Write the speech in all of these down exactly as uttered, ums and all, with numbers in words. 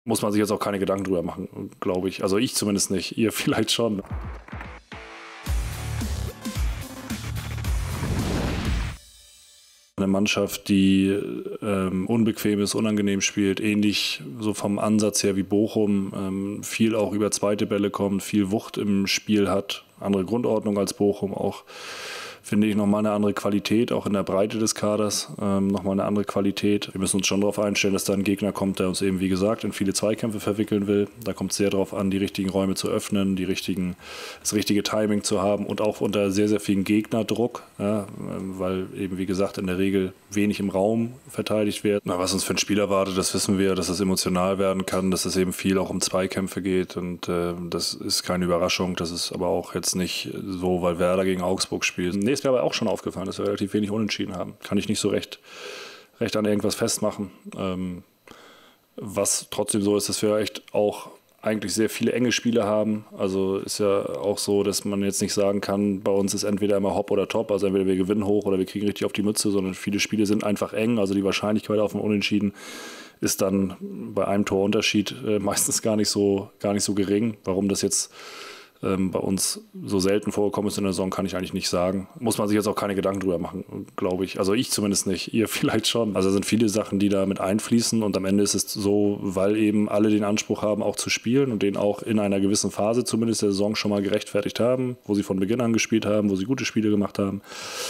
Muss man sich jetzt auch keine Gedanken drüber machen, glaube ich. Also ich zumindest nicht, ihr vielleicht schon. Eine Mannschaft, die ähm, unbequem ist, unangenehm spielt, ähnlich so vom Ansatz her wie Bochum, ähm, viel auch über zweite Bälle kommt, viel Wucht im Spiel hat, andere Grundordnung als Bochum auch. Finde ich nochmal eine andere Qualität, auch in der Breite des Kaders, ähm, nochmal eine andere Qualität. Wir müssen uns schon darauf einstellen, dass da ein Gegner kommt, der uns eben, wie gesagt, in viele Zweikämpfe verwickeln will. Da kommt es sehr darauf an, die richtigen Räume zu öffnen, die richtigen, das richtige Timing zu haben und auch unter sehr, sehr viel Gegnerdruck, ja, weil eben, wie gesagt, in der Regel wenig im Raum verteidigt wird. Na, was uns für ein Spiel erwartet, das wissen wir, dass es emotional werden kann, dass es eben viel auch um Zweikämpfe geht und äh, das ist keine Überraschung. Das ist aber auch jetzt nicht so, weil Werder gegen Augsburg spielt. Nee, ist mir aber auch schon aufgefallen, dass wir relativ wenig Unentschieden haben. Kann ich nicht so recht, recht an irgendwas festmachen. Ähm, was trotzdem so ist, dass wir echt auch eigentlich sehr viele enge Spiele haben. Also ist ja auch so, dass man jetzt nicht sagen kann, bei uns ist entweder immer Hop oder Top, also entweder wir gewinnen hoch oder wir kriegen richtig auf die Mütze, sondern viele Spiele sind einfach eng. Also die Wahrscheinlichkeit auf ein Unentschieden ist dann bei einem Torunterschied äh, meistens gar nicht so, gar nicht so gering. Warum das jetzt bei uns so selten vorgekommen ist in der Saison, kann ich eigentlich nicht sagen. Muss man sich jetzt auch keine Gedanken drüber machen, glaube ich. Also ich zumindest nicht, ihr vielleicht schon. Also es sind viele Sachen, die da mit einfließen und am Ende ist es so, weil eben alle den Anspruch haben, auch zu spielen und den auch in einer gewissen Phase zumindest der Saison schon mal gerechtfertigt haben, wo sie von Beginn an gespielt haben, wo sie gute Spiele gemacht haben.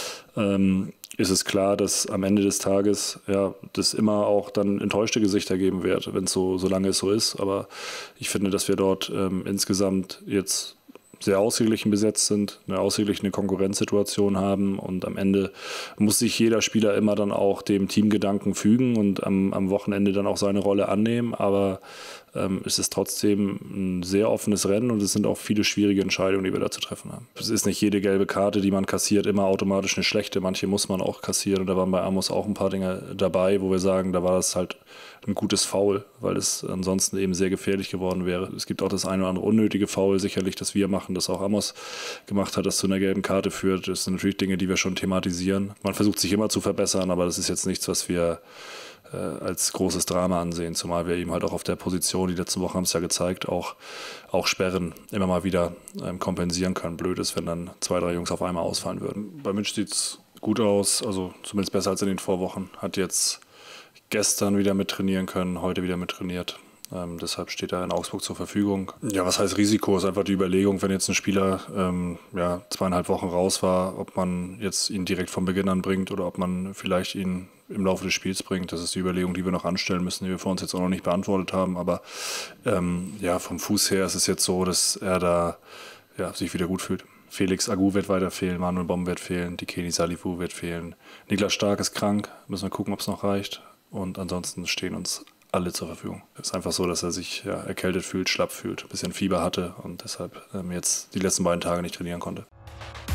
Ähm, ist es klar, dass am Ende des Tages ja, das immer auch dann enttäuschte Gesichter geben wird, wenn es so, solange es so ist. Aber ich finde, dass wir dort ähm, insgesamt jetzt sehr ausgeglichen besetzt sind, eine ausgeglichene Konkurrenzsituation haben und am Ende muss sich jeder Spieler immer dann auch dem Teamgedanken fügen und am, am Wochenende dann auch seine Rolle annehmen, aber ähm, es ist trotzdem ein sehr offenes Rennen und es sind auch viele schwierige Entscheidungen, die wir da zu treffen haben. Es ist nicht jede gelbe Karte, die man kassiert, immer automatisch eine schlechte, manche muss man auch kassieren und da waren bei Amos auch ein paar Dinge dabei, wo wir sagen, da war das halt ein gutes Foul, weil es ansonsten eben sehr gefährlich geworden wäre. Es gibt auch das eine oder andere unnötige Foul, sicherlich, das wir machen, das auch Amos gemacht hat, das zu einer gelben Karte führt. Das sind natürlich Dinge, die wir schon thematisieren. Man versucht sich immer zu verbessern, aber das ist jetzt nichts, was wir äh, als großes Drama ansehen, zumal wir eben halt auch auf der Position, die letzten Wochen haben es ja gezeigt, auch, auch Sperren immer mal wieder ähm, kompensieren können. Blöd ist, wenn dann zwei, drei Jungs auf einmal ausfallen würden. Bei Mitch sieht es gut aus, also zumindest besser als in den Vorwochen. Hat jetzt gestern wieder mit trainieren können, heute wieder mit trainiert. Ähm, deshalb steht er in Augsburg zur Verfügung. Ja, was heißt Risiko? Ist einfach die Überlegung, wenn jetzt ein Spieler ähm, ja, zweieinhalb Wochen raus war, ob man jetzt ihn direkt von Beginn an bringt oder ob man vielleicht ihn im Laufe des Spiels bringt. Das ist die Überlegung, die wir noch anstellen müssen, die wir vor uns jetzt auch noch nicht beantwortet haben. Aber ähm, ja, vom Fuß her ist es jetzt so, dass er da ja, sich wieder gut fühlt. Felix Agu wird weiter fehlen, Manuel Bomb wird fehlen, Dikeni Salifu wird fehlen. Niklas Stark ist krank, müssen wir gucken, ob es noch reicht. Und ansonsten stehen uns alle zur Verfügung. Es ist einfach so, dass er sich ja, erkältet fühlt, schlapp fühlt, ein bisschen Fieber hatte und deshalb ähm, jetzt die letzten beiden Tage nicht trainieren konnte.